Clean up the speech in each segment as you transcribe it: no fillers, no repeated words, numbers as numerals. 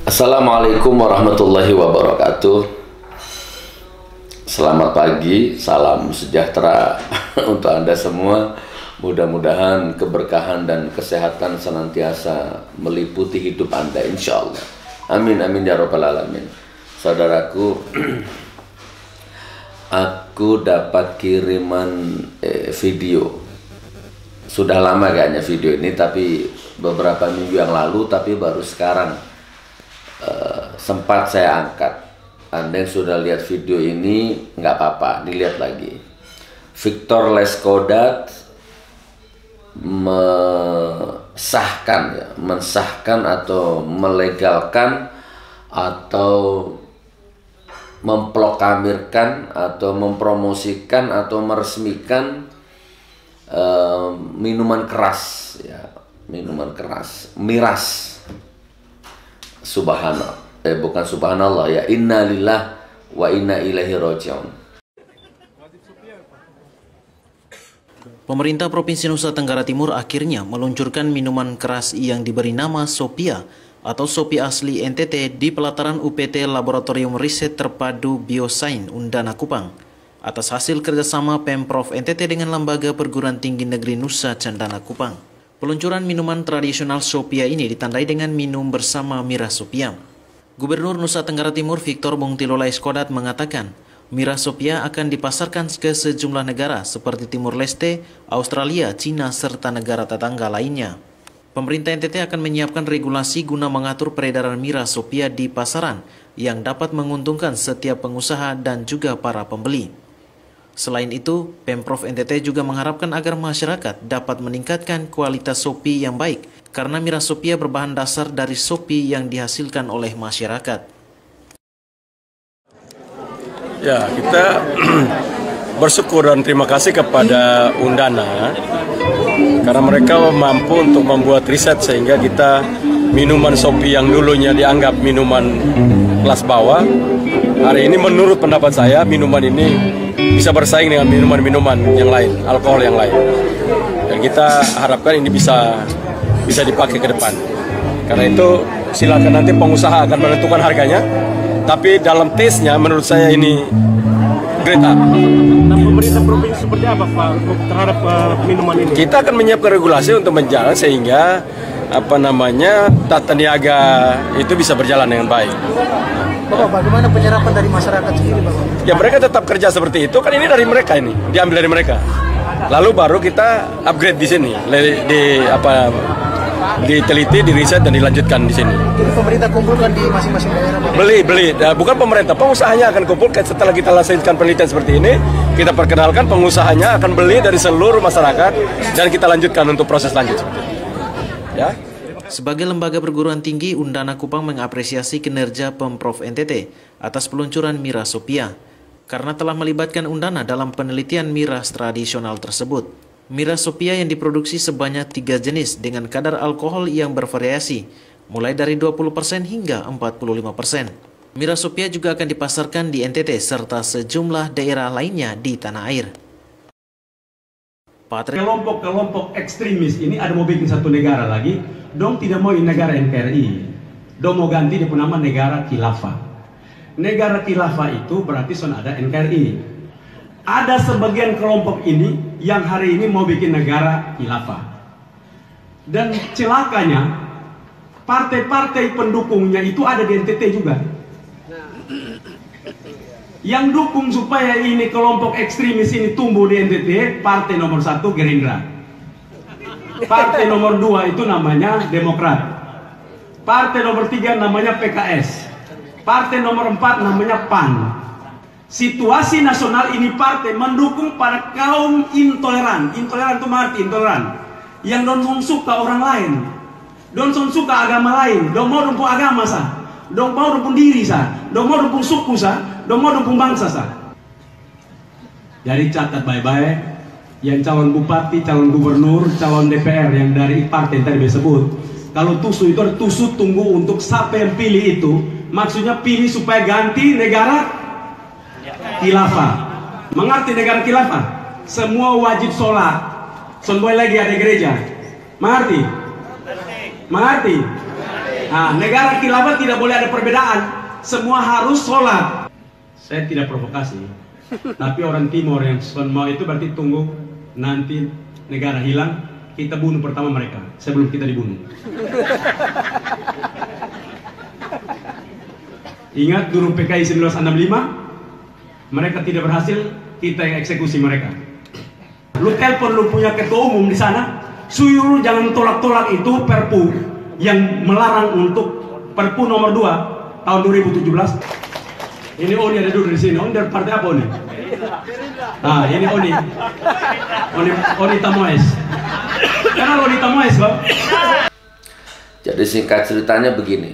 Assalamualaikum warahmatullahi wabarakatuh. Selamat pagi, salam sejahtera untuk Anda semua. Mudah-mudahan keberkahan dan kesehatan senantiasa meliputi hidup Anda, insya Allah. Amin, amin ya rabbal alamin. Saudaraku, aku dapat kiriman video. Sudah lama kayaknya video ini, tapi beberapa minggu yang lalu, tapi baru sekarang sempat saya angkat. Anda yang sudah lihat video ini nggak apa-apa, dilihat lagi. Victor Leskodat mensahkan atau melegalkan atau memproklamirkan atau mempromosikan atau meresmikan minuman keras, ya, minuman keras, miras. Bukan subhanallah, ya, inna lillah wa inna ilaihi raji'un. Pemerintah Provinsi Nusa Tenggara Timur akhirnya meluncurkan minuman keras yang diberi nama Sopia atau Sopi asli NTT di pelataran UPT Laboratorium Riset Terpadu Biosains Undana Kupang atas hasil kerjasama Pemprov NTT dengan Lembaga Perguruan Tinggi Negeri Nusa Cendana Kupang. Peluncuran minuman tradisional Sopia ini ditandai dengan minum bersama miras Sopia. Gubernur Nusa Tenggara Timur Victor Bongtilo Leskodat mengatakan, miras Sopia akan dipasarkan ke sejumlah negara seperti Timur Leste, Australia, Cina, serta negara tetangga lainnya. Pemerintah NTT akan menyiapkan regulasi guna mengatur peredaran miras Sopia di pasaran yang dapat menguntungkan setiap pengusaha dan juga para pembeli. Selain itu, Pemprov NTT juga mengharapkan agar masyarakat dapat meningkatkan kualitas Sopi yang baik karena miras Sopia berbahan dasar dari Sopi yang dihasilkan oleh masyarakat. Ya, kita bersyukur dan terima kasih kepada Undana karena mereka mampu untuk membuat riset sehingga kita minuman Sopi yang dulunya dianggap minuman kelas bawah, hari ini menurut pendapat saya minuman ini bisa bersaing dengan minuman-minuman yang lain, alkohol yang lain. Dan kita harapkan ini bisa dipakai ke depan. Karena itu silakan nanti pengusaha akan menentukan harganya. Tapi dalam tesnya menurut saya ini grade A. Nah, pemerintah provinsi seperti apa Pak terhadap minuman ini? Kita akan menyiapkan regulasi untuk menjalan sehingga tata niaga itu bisa berjalan dengan baik. Bapak, bagaimana penyerapan dari masyarakat sendiri, Bapak? Ya mereka tetap kerja seperti itu, kan ini dari mereka ini, diambil dari mereka. Lalu baru kita upgrade di sini, diteliti, diriset dan dilanjutkan di sini. Jadi pemerintah kumpulkan di masing-masing daerah, Bapak? Beli, bukan pemerintah, pengusahanya akan kumpulkan setelah kita laksanakan penelitian seperti ini, kita perkenalkan pengusahanya akan beli dari seluruh masyarakat dan kita lanjutkan untuk proses lanjut seperti ini. Ya. Sebagai lembaga perguruan tinggi, Undana Kupang mengapresiasi kinerja Pemprov NTT atas peluncuran miras Sopia karena telah melibatkan Undana dalam penelitian miras tradisional tersebut. Miras Sopia yang diproduksi sebanyak 3 jenis dengan kadar alkohol yang bervariasi, mulai dari 20% hingga 45%. Miras Sopia juga akan dipasarkan di NTT serta sejumlah daerah lainnya di tanah air. Kelompok-kelompok ekstremis ini ada mau bikin satu negara lagi, dong tidak mau negara NKRI, dong mau ganti dia nama negara khilafah. Negara khilafah itu berarti ada NKRI. Ada sebagian kelompok ini yang hari ini mau bikin negara khilafah. Dan celakanya, partai-partai pendukungnya itu ada di NTT juga. Yang dukung supaya ini kelompok ekstremis ini tumbuh di NTT, partai nomor 1 Gerindra. Partai nomor 2 itu namanya Demokrat. Partai nomor 3 namanya PKS. Partai nomor 4 namanya PAN. Situasi nasional ini partai mendukung para kaum intoleran. Intoleran itu arti intoleran. Yang don't suka orang lain. Don't suka agama lain. Don't mau dumpung agama sah. Don't mau dumpung diri sah. Don't mau dumpung suku sah. Don't mau dumpung bangsa sah. Jadi catat baik-baik. Yang calon bupati, calon gubernur, calon DPR yang dari partai yang tadi disebut. Kalau tusu itu ada tusu tunggu untuk siapa yang pilih itu. Maksudnya pilih supaya ganti negara khilafah. Mengerti negara khilafah? Semua wajib sholat. Semua lagi ada gereja. Mengerti? Mengerti? Nah, negara khilafah tidak boleh ada perbedaan. Semua harus sholat. Saya tidak provokasi. Tapi orang timur yang mau itu berarti tunggu nanti negara hilang, kita bunuh pertama mereka sebelum kita dibunuh. Ingat dulu PKI 1965, mereka tidak berhasil, kita yang eksekusi mereka. Lu telepon lu punya ketua umum di sana, suruh jangan tolak-tolak itu perpu yang melarang untuk perpu nomor 2 tahun 2017. Ini Oni ada dulu di sini. Oni dari partai apa Oni? Nah, ini Oni. Oni Tamoes. Kenal Oni Tamoes, Bang? Jadi singkat ceritanya begini.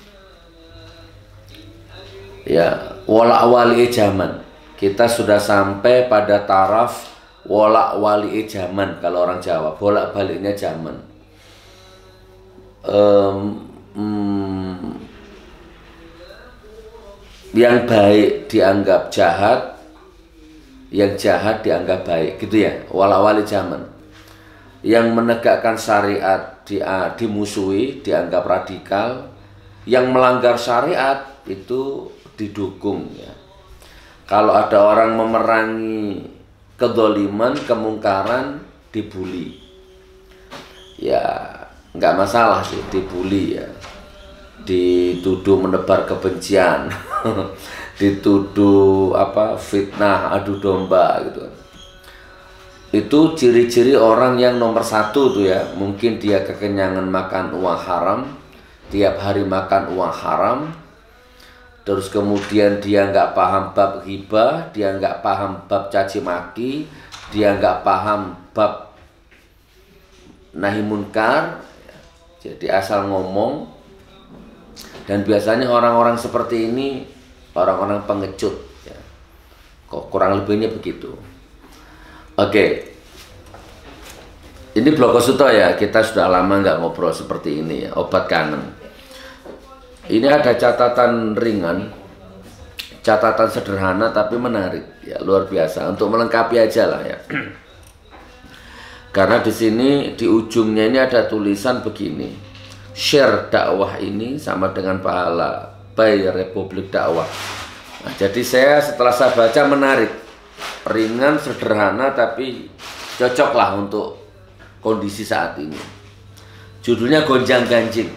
Ya, wolak-wali zaman. Kita sudah sampai pada taraf wolak-wali zaman kalau orang Jawa. Bolak-baliknya zaman. Yang baik dianggap jahat, yang jahat dianggap baik, gitu ya, wala-wali zaman. Yang menegakkan syariat dimusuhi, dianggap radikal. Yang melanggar syariat itu didukung ya. Kalau ada orang memerangi kedoliman, kemungkaran, dibully. Ya, nggak masalah sih dibully ya. Dituduh menebar kebencian, dituduh fitnah, adu domba gitu. Itu ciri-ciri orang yang nomor satu tuh ya. Mungkin dia kekenyangan makan uang haram, tiap hari makan uang haram. Terus kemudian dia nggak paham bab ghibah, dia nggak paham bab caci maki, dia nggak paham bab nahi munkar. Jadi asal ngomong. Dan biasanya orang-orang seperti ini orang-orang pengecut ya. Kok kurang lebihnya begitu. Oke. Ini Bloko Suto ya. Kita sudah lama nggak ngobrol seperti ini ya. Obat kangen. Ini ada catatan ringan, catatan sederhana tapi menarik ya, luar biasa untuk melengkapi aja lah ya. Karena di sini di ujungnya ini ada tulisan begini. Share dakwah ini sama dengan pahala by Republik Dakwah. Nah, jadi setelah saya baca menarik, ringan, sederhana tapi cocok lah untuk kondisi saat ini. Judulnya gonjang ganjing.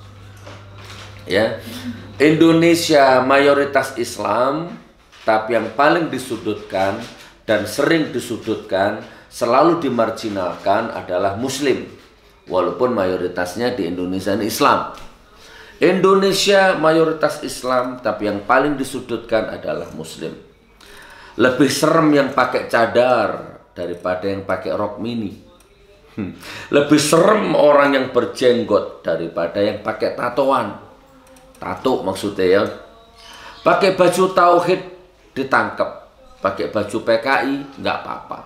Ya, Indonesia mayoritas Islam, tapi yang paling disudutkan dan sering disudutkan, selalu dimarginalkan adalah Muslim. Walaupun mayoritasnya di Indonesia ini Islam. Indonesia mayoritas Islam, tapi yang paling disudutkan adalah Muslim. Lebih serem yang pakai cadar daripada yang pakai rok mini. Lebih serem orang yang berjenggot daripada yang pakai tatoan. Tato maksudnya ya. Pakai baju tauhid ditangkap, pakai baju PKI nggak apa-apa.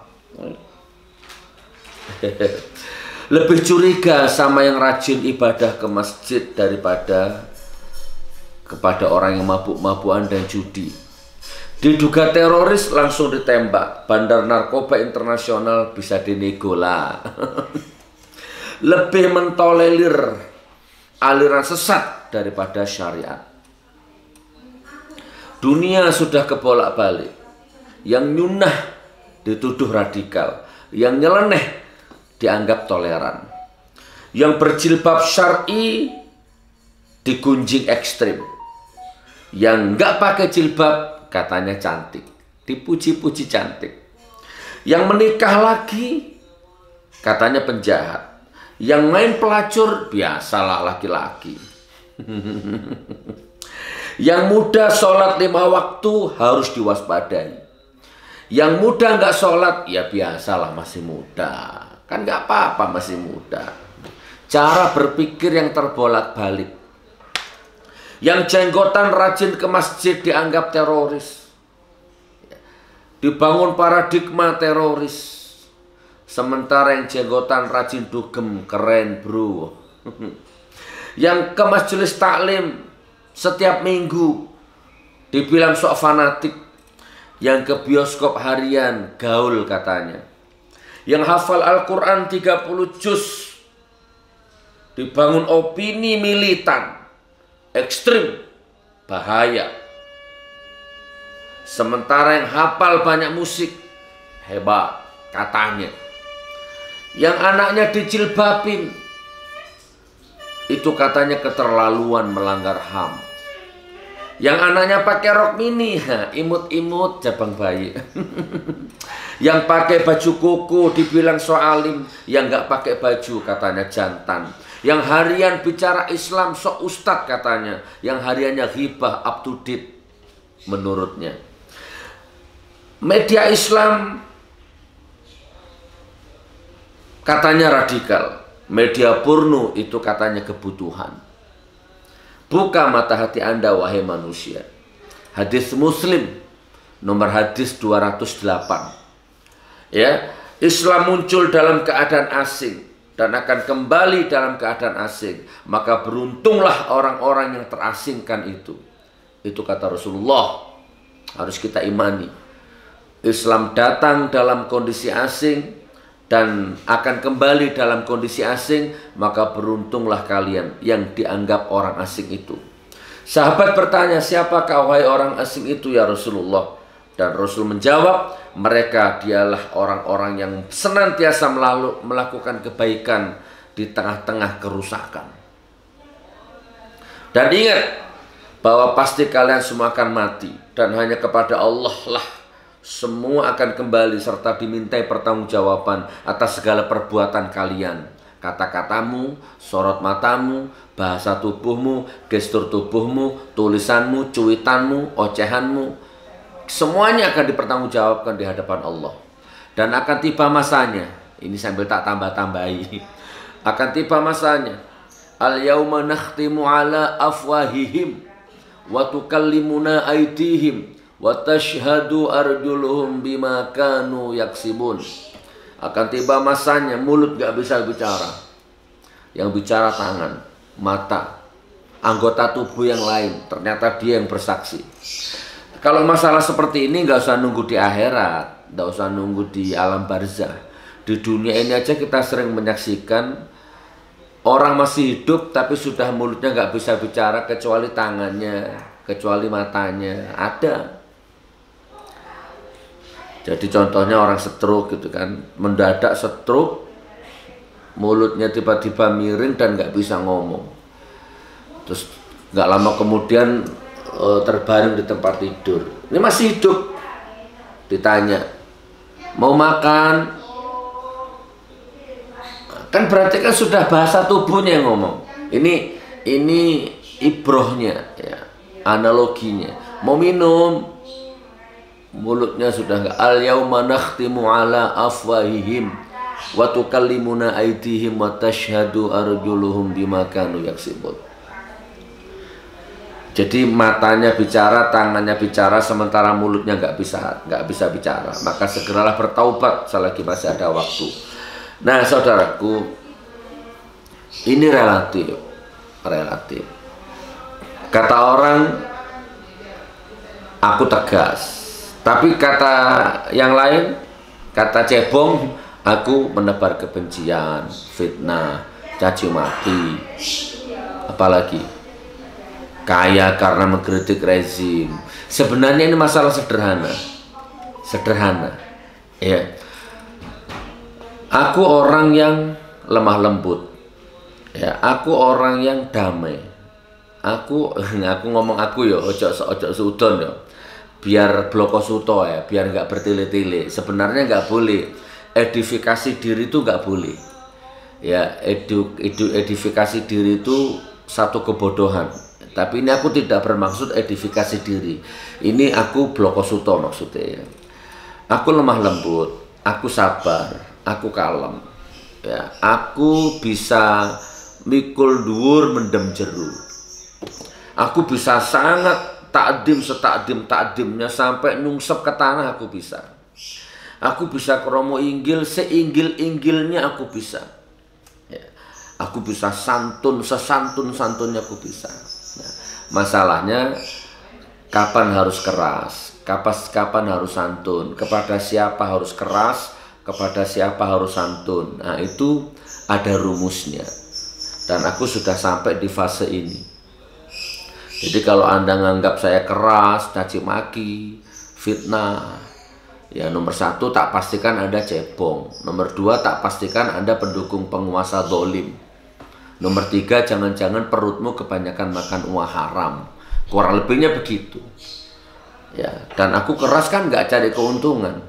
Lebih curiga sama yang rajin ibadah ke masjid daripada kepada orang yang mabuk-mabukan dan judi. Diduga teroris langsung ditembak, bandar narkoba internasional bisa dinego lah. Lebih mentolerir aliran sesat daripada syariat. Dunia sudah kebolak-balik. Yang nyunah dituduh radikal, yang nyeleneh dianggap toleran. Yang berjilbab syar'i digunjing ekstrim. Yang nggak pakai jilbab katanya cantik, dipuji-puji cantik. Yang menikah lagi katanya penjahat. Yang main pelacur biasalah laki-laki. Yang muda sholat 5 waktu harus diwaspadai. Yang muda nggak sholat ya biasalah masih muda. Kan nggak apa-apa masih muda. Cara berpikir yang terbolak-balik. Yang jenggotan rajin ke masjid dianggap teroris. Dibangun paradigma teroris. Sementara yang jenggotan rajin dugem keren bro. Yang ke majelis taklim setiap minggu dibilang sok fanatik. Yang ke bioskop harian gaul katanya. Yang hafal Al-Quran 30 juz dibangun opini militan. ekstrim, bahaya. Sementara yang hafal banyak musik, hebat katanya. Yang anaknya dijilbabin, itu katanya keterlaluan, melanggar HAM. Yang anaknya pakai rok mini, imut-imut jabang bayi. Yang pakai baju koko dibilang soalim, yang nggak pakai baju katanya jantan. Yang harian bicara Islam sok ustad katanya, yang hariannya ghibah up to date menurutnya. Media Islam katanya radikal, media porno itu katanya kebutuhan. Buka mata hati Anda wahai manusia. Hadis Muslim nomor hadis 208. Ya, Islam muncul dalam keadaan asing dan akan kembali dalam keadaan asing. Maka beruntunglah orang-orang yang terasingkan itu. Itu kata Rasulullah. Harus kita imani. Islam datang dalam kondisi asing dan akan kembali dalam kondisi asing, maka beruntunglah kalian yang dianggap orang asing itu. Sahabat bertanya, siapakah wahai orang asing itu ya Rasulullah? Dan Rasul menjawab, mereka dialah orang-orang yang senantiasa melakukan kebaikan di tengah-tengah kerusakan. Dan ingat bahwa pasti kalian semua akan mati, dan hanya kepada Allah lah semua akan kembali serta dimintai pertanggungjawaban atas segala perbuatan kalian. Kata-katamu, sorot matamu, bahasa tubuhmu, gestur tubuhmu, tulisanmu, cuitanmu, ocehanmu, semuanya akan dipertanggungjawabkan di hadapan Allah. Dan akan tiba masanya, ini sambil tak tambah-tambahi, akan tiba masanya, al-yauma nakhtimu ala afwahihim wa tukallimuna aydihim wa tashhadu arjuluhum bima kanu yaksibun. Akan tiba masanya mulut gak bisa bicara, yang bicara tangan, mata, anggota tubuh yang lain. Ternyata dia yang bersaksi. Kalau masalah seperti ini gak usah nunggu di akhirat, gak usah nunggu di alam barzah. Di dunia ini aja kita sering menyaksikan orang masih hidup tapi sudah mulutnya gak bisa bicara kecuali tangannya, kecuali matanya. Ada. Jadi contohnya orang stroke gitu kan, mendadak stroke, mulutnya tiba-tiba miring dan nggak bisa ngomong. Terus nggak lama kemudian terbaring di tempat tidur. Ini masih hidup. Ditanya, mau makan? Kan berarti kan sudah bahasa tubuhnya yang ngomong. Ini ibrohnya, ya, analoginya. Mau minum? Mulutnya sudah enggak. Al-yauma nakhtimu ala afwahihim wa tukallimuna aydihim wa tashhadu arjuluhum bima kanu yaksibun. Jadi matanya bicara, tangannya bicara, sementara mulutnya nggak bisa bicara. Maka segeralah bertaubat selagi masih ada waktu. Nah, saudaraku, ini relatif. Kata orang, aku tegas. Tapi kata yang lain, kata cebong, aku menebar kebencian, fitnah, caci maki, apalagi kaya karena mengkritik rezim. Sebenarnya ini masalah sederhana, ya. Aku orang yang lemah lembut, ya. Aku orang yang damai. Aku ngomong aku ya, ojo sudon ya. Biar bloko suto ya, biar nggak bertele-tele. Sebenarnya nggak boleh. Edifikasi diri itu nggak boleh. Ya, edifikasi diri itu satu kebodohan. Tapi ini aku tidak bermaksud edifikasi diri. Ini aku bloko suto maksudnya. Ya. Aku lemah lembut, aku sabar, aku kalem. Ya, aku bisa mikul dhuwur mendem jeru. Aku bisa sangat takdim setakdim-takdimnya sampai nungsep ke tanah aku bisa. Aku bisa kromo inggil seinggil-inggilnya aku bisa. Ya. Aku bisa santun sesantun-santunnya aku bisa. Nah, masalahnya kapan harus keras, kapan harus santun, kepada siapa harus keras, kepada siapa harus santun. Nah, itu ada rumusnya. Dan aku sudah sampai di fase ini. Jadi kalau Anda nganggap saya keras, caci maki, fitnah, ya nomor 1 tak pastikan Anda cebong. Nomor 2 tak pastikan Anda pendukung penguasa dolim. Nomor 3 jangan-jangan perutmu kebanyakan makan uang haram. Kurang lebihnya begitu. Ya, dan aku keras kan nggak cari keuntungan.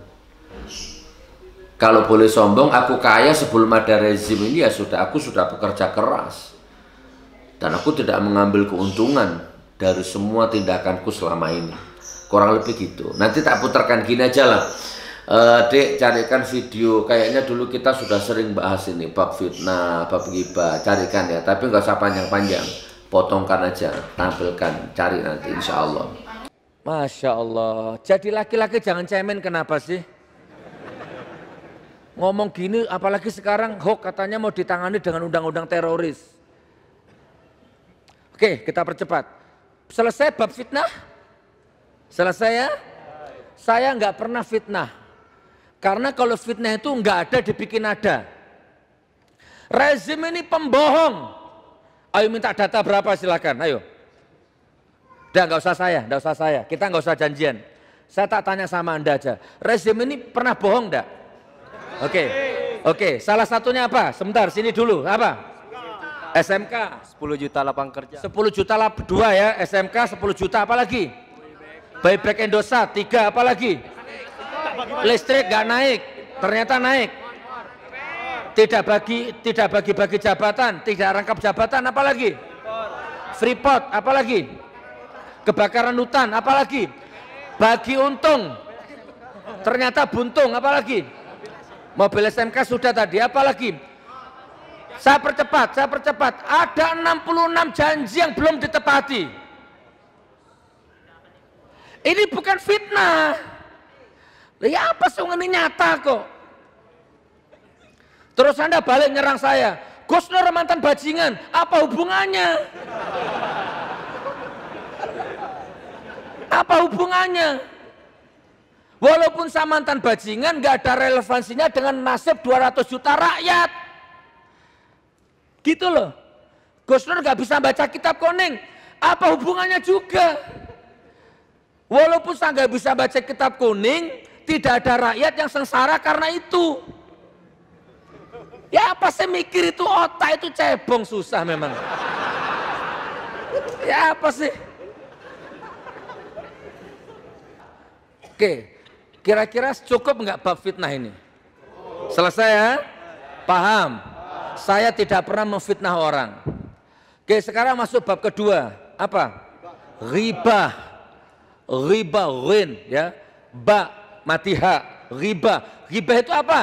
Kalau boleh sombong, aku kaya sebelum ada rezim ini ya sudah, aku sudah bekerja keras. Dan aku tidak mengambil keuntungan dari semua tindakanku selama ini. Kurang lebih gitu. Nanti tak putarkan gini aja lah. Dek, carikan video. Kayaknya dulu kita sudah sering bahas ini, bab fitnah, bab ghibah. Carikan ya, tapi nggak usah panjang-panjang. Potongkan aja, tampilkan, cari nanti insya Allah. Masya Allah. Jadi laki-laki jangan cemen, kenapa sih? Ngomong gini, apalagi sekarang hoax katanya mau ditangani dengan undang-undang teroris. Oke, kita percepat. Selesai bab fitnah? Selesai ya? Saya nggak pernah fitnah. Karena kalau fitnah itu nggak ada dibikin ada. Rezim ini pembohong. Ayo minta data berapa silakan, ayo. Udah nggak usah saya, kita nggak usah janjian. Saya tak tanya sama Anda aja. Rezim ini pernah bohong enggak? Oke, salah satunya apa? Sebentar, sini dulu, apa? SMK 10 juta lapangan kerja. 10 juta 2 ya, SMK 10 juta, apa lagi? Buyback Indosat 3, apa lagi? Listrik gak naik, ternyata naik. Tidak bagi jabatan, tidak rangkap jabatan, apa lagi? Freeport, apa lagi? Kebakaran hutan, apa lagi? Bagi untung, ternyata buntung, apa lagi? Mobil SMK sudah tadi, apa lagi? Saya percepat. Ada 66 janji yang belum ditepati. Ini bukan fitnah. Ya apa sih ini nyata kok. Terus Anda balik nyerang saya. Gus Nur mantan bajingan, apa hubungannya? Apa hubungannya? Walaupun saya mantan bajingan, nggak ada relevansinya dengan nasib 200 juta rakyat. Gitu loh. Gus Nur nggak bisa baca kitab kuning. Apa hubungannya juga? Walaupun saya nggak bisa baca kitab kuning, tidak ada rakyat yang sengsara karena itu. Ya apa sih mikir itu, otak itu cebong, susah memang. Ya apa sih? Oke. Kira-kira cukup nggak bab fitnah ini? Selesai ya? Paham? Saya tidak pernah memfitnah orang. Oke, sekarang masuk bab kedua. Apa? Ghibah. Ghibah, ghin ya. Ba, mati ha. Ghibah. Ghibah itu apa?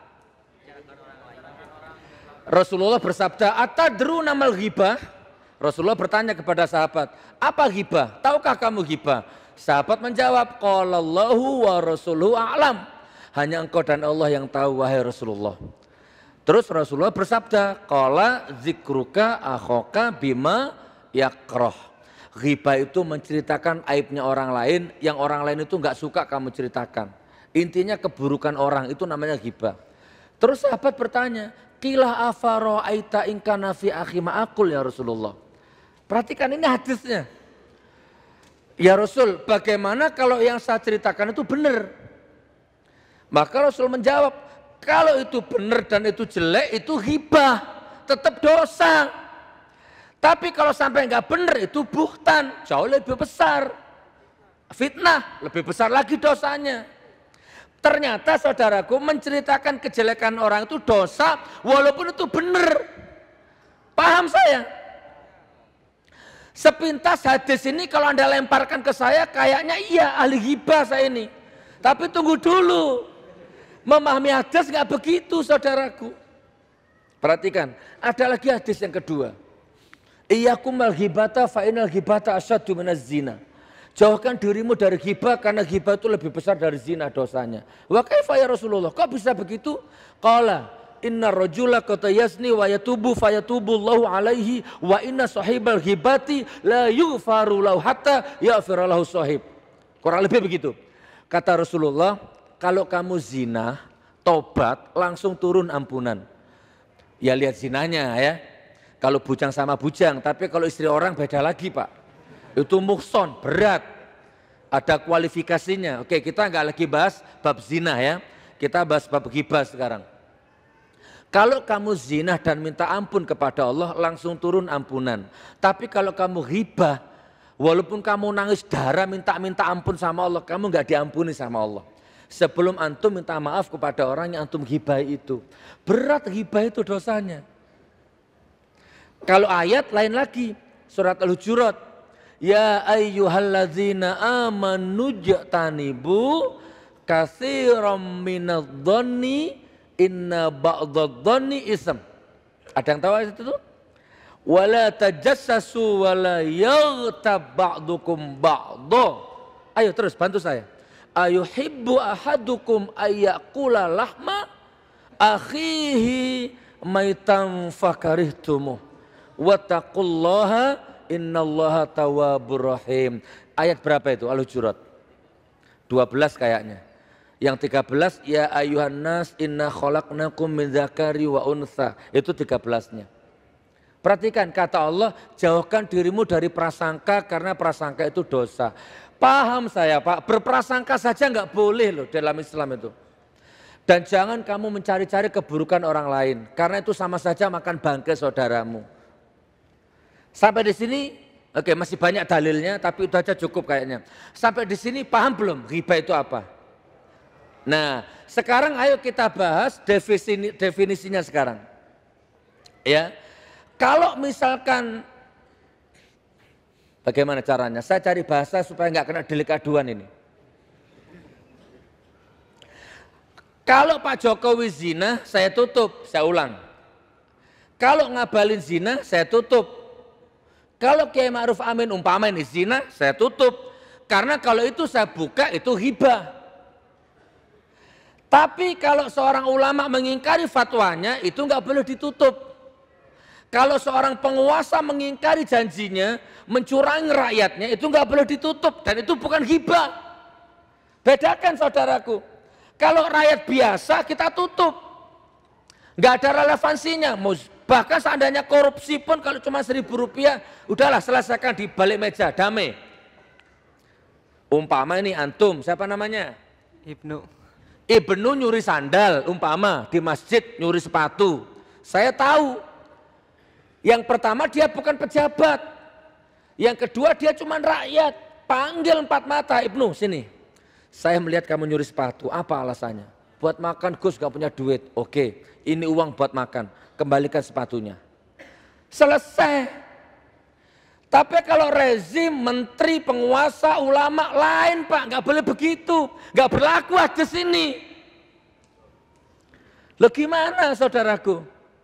Rasulullah bersabda, "Atadru namal ghibah?" Rasulullah bertanya kepada sahabat, "Apa ghibah? Tahukah kamu ghibah?" Sahabat menjawab, qalallahu wa rasuluhu a'lam. Hanya engkau dan Allah yang tahu wahai Rasulullah. Terus Rasulullah bersabda, qala zikruka akhoka bima yakrah. Ghibah itu menceritakan aibnya orang lain yang orang lain itu nggak suka kamu ceritakan. Intinya keburukan orang, itu namanya ghibah. Terus sahabat bertanya, qila afaro aita inkana fi akhi ma'akul ya Rasulullah. Perhatikan ini hadisnya. Ya Rasul, bagaimana kalau yang saya ceritakan itu benar? Maka Rasul menjawab, kalau itu benar dan itu jelek, itu ghibah, tetap dosa. Tapi kalau sampai nggak benar, itu buhtan, jauh lebih besar. Fitnah, lebih besar lagi dosanya. Ternyata saudaraku, menceritakan kejelekan orang itu dosa, walaupun itu benar. Paham saya? Sepintas hadis ini kalau Anda lemparkan ke saya, kayaknya iya ahli ghibah saya ini. Tapi tunggu dulu. Memahami hadis nggak begitu saudaraku. Perhatikan, ada lagi hadis yang kedua. Iyyakum al ghibata fa inal ghibata asyaddu minaz zina. Jauhkan dirimu dari ghibah karena ghibah itu lebih besar dari zina dosanya. Wa kaifa ya Rasulullah? Kok bisa begitu? Qala inna rajula qad yazni wa yatubu fayatubullahu alaihi wa inna sahibal ghibati la yughfaru lahu hatta yaghfira lahu sahib. Kurang lebih begitu. Kata Rasulullah, kalau kamu zina, tobat, langsung turun ampunan. Ya lihat zinanya ya. Kalau bujang sama bujang, tapi kalau istri orang beda lagi Pak. Itu muhson, berat. Ada kualifikasinya. Oke, kita nggak lagi bahas bab zina ya. Kita bahas bab ghibah sekarang. Kalau kamu zina dan minta ampun kepada Allah, langsung turun ampunan. Tapi kalau kamu ghibah, walaupun kamu nangis darah minta ampun sama Allah, kamu nggak diampuni sama Allah. Sebelum antum minta maaf kepada orang yang antum ghibah itu. Berat ghibah itu dosanya. Kalau ayat lain lagi, surat Al-Hujurat. Ya ayyuhalladzina amanu jtanibu katsiran minadh-dhanni inna ba'dadh-dhanni ism. Ada yang tahu ayat itu? Wala tajassasu wala yaghtab ba'dukum ba'dha. Ayo terus bantu saya. Ayuhibbu ahadukum ayyakula lahma akhihi maitan fakarihtumuh wattaqullaha innallaha tawwabur rahim. Ayat berapa itu? Al-Hujurat 12 kayaknya. Yang 13 ya ayuhan nas inna khalaqnakum min dzakari wa untha. Itu 13-nya. Perhatikan kata Allah, jauhkan dirimu dari prasangka karena prasangka itu dosa. Paham saya Pak, berprasangka saja nggak boleh loh dalam Islam itu. Dan jangan kamu mencari-cari keburukan orang lain karena itu sama saja makan bangkai saudaramu. Sampai di sini, oke masih banyak dalilnya tapi itu aja cukup kayaknya. Sampai di sini paham belum ghibah itu apa? Nah sekarang ayo kita bahas definisinya sekarang. Ya, kalau misalkan bagaimana caranya? Saya cari bahasa supaya nggak kena delik aduan ini. Kalau Pak Jokowi zina, saya tutup, saya ulang. Kalau ngabalin zina, saya tutup. Kalau Kiai Ma'ruf Amin umpama ini zina, saya tutup. Karena kalau itu saya buka, itu hibah. Tapi kalau seorang ulama mengingkari fatwanya, itu nggak boleh ditutup. Kalau seorang penguasa mengingkari janjinya, mencurangi rakyatnya, itu nggak boleh ditutup. Dan itu bukan hibah. Bedakan saudaraku. Kalau rakyat biasa kita tutup. Nggak ada relevansinya. Bahkan seandainya korupsi pun kalau cuma Rp1.000, udahlah selesaikan di balik meja, damai. Umpama ini antum, siapa namanya? Ibnu nyuri sandal, umpama di masjid nyuri sepatu. Saya tahu. Yang pertama dia bukan pejabat. Yang kedua dia cuma rakyat. Panggil 4 mata, Ibnu sini. Saya melihat kamu nyuri sepatu, apa alasannya? Buat makan Gus gak punya duit. Oke, ini uang buat makan. Kembalikan sepatunya. Selesai. Tapi kalau rezim, menteri, penguasa, ulama lain Pak, nggak boleh begitu. Nggak berlaku hadis ini. Loh gimana saudaraku?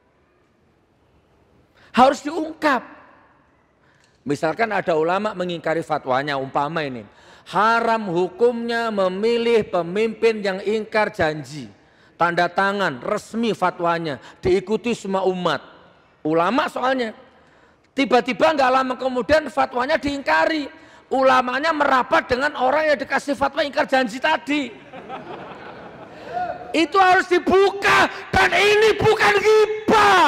Harus diungkap. Misalkan ada ulama mengingkari fatwanya, umpama ini. Haram hukumnya memilih pemimpin yang ingkar janji. Tanda tangan, resmi fatwanya, diikuti semua umat. Ulama soalnya. Tiba-tiba nggak lama kemudian fatwanya diingkari. Ulamanya merapat dengan orang yang dikasih fatwa ingkar janji tadi. Itu harus dibuka dan ini bukan ghibah.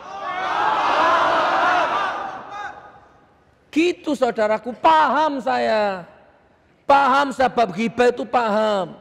Gitu saudaraku, paham saya. Paham sebab ghibah itu paham.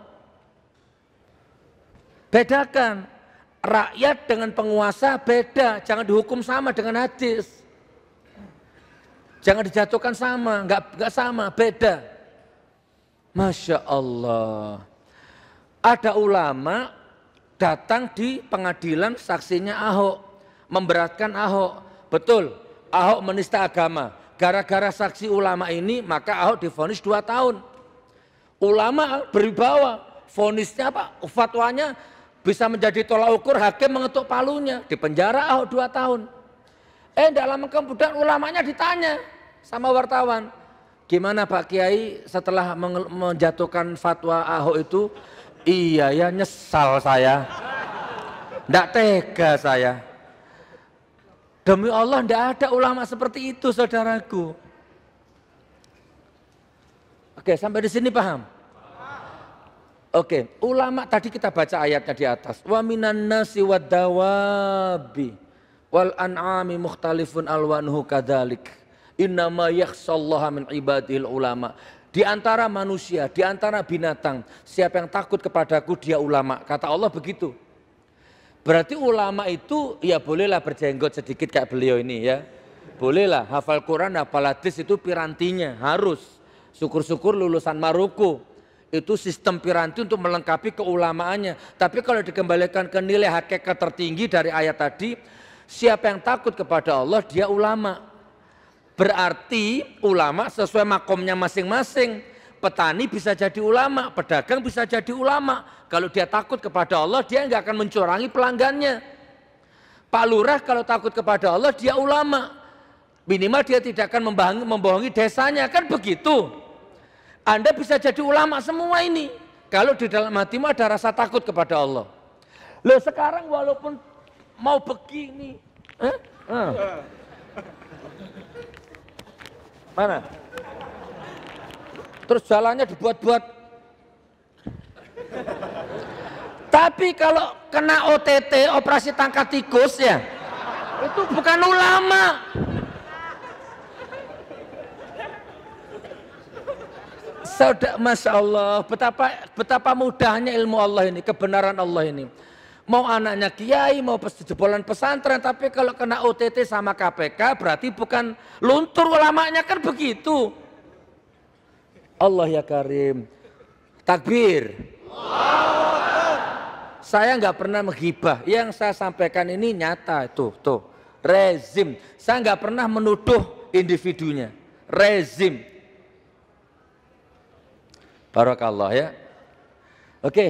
Bedakan rakyat dengan penguasa beda, jangan dihukum sama dengan hadis. Jangan dijatuhkan sama, enggak sama, beda. Masya Allah. Ada ulama datang di pengadilan saksinya Ahok, memberatkan Ahok. Betul, Ahok menista agama. Gara-gara saksi ulama ini maka Ahok divonis 2 tahun. Ulama berwibawa, vonisnya apa? Fatwanya bisa menjadi tolak ukur hakim mengetuk palunya, di penjara Ahok 2 tahun. Tidak lama kemudian ulamanya ditanya sama wartawan, gimana Pak Kiai setelah menjatuhkan fatwa Ahok itu? Iya ya, nyesal saya, tidak tega saya. Demi Allah tidak ada ulama seperti itu saudaraku. Oke, sampai di sini paham? Oke, ulama tadi kita baca ayatnya di atas. Wa minan nasi wad dawabi wal an'ami mukhtalifun alwanuhu kadzalik. Innama yakhshallaha min ibadil ulama. Di antara manusia, di antara binatang, siapa yang takut kepadaku dia ulama. Kata Allah begitu. Berarti ulama itu ya bolehlah berjenggot sedikit kayak beliau ini ya. Bolehlah hafal Quran, hafal hadis itu pirantinya, harus. Syukur-syukur lulusan Maroko. Itu sistem piranti untuk melengkapi keulamaannya. Tapi kalau dikembalikan ke nilai hakikat tertinggi dari ayat tadi, siapa yang takut kepada Allah dia ulama. Berarti ulama sesuai makomnya masing-masing. Petani bisa jadi ulama, pedagang bisa jadi ulama. Kalau dia takut kepada Allah, dia nggak akan mencurangi pelanggannya. Pak Lurah kalau takut kepada Allah, dia ulama. Minimal dia tidak akan membohongi desanya, kan begitu. Anda bisa jadi ulama semua ini. Kalau di dalam hatimu ada rasa takut kepada Allah. Loh sekarang walaupun mau begini. Mana? Terus jalannya dibuat-buat. Tapi kalau kena OTT, operasi tangkap tikus ya, itu bukan ulama. Saudara, Masya Allah, betapa mudahnya ilmu Allah ini, kebenaran Allah ini. Mau anaknya kiai, mau jebolan pesantren, tapi kalau kena OTT sama KPK berarti bukan luntur ulamanya, kan begitu. Allah ya Karim. Takbir. Saya nggak pernah menghibah. Yang saya sampaikan ini nyata tuh. Rezim. Saya nggak pernah menuduh individunya. Rezim. Barakallah ya. Oke.